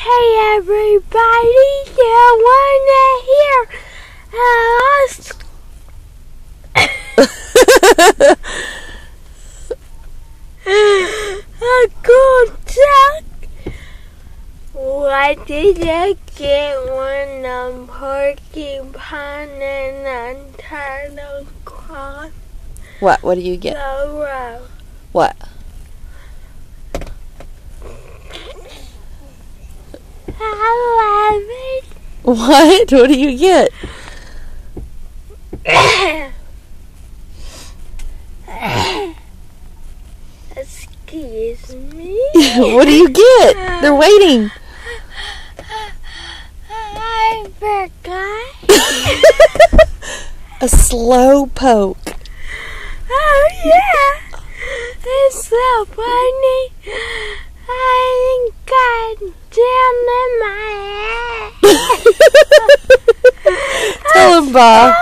Hey everybody, you wanna hear us? A good talk. What did you get when a porcupine and a turtle crossed What do you get? the road? What? I What do you get? Excuse me. What do you get? They're waiting. I forgot. A slow poke. Oh yeah, it's so funny. I got down in my head. Tell him, Bob.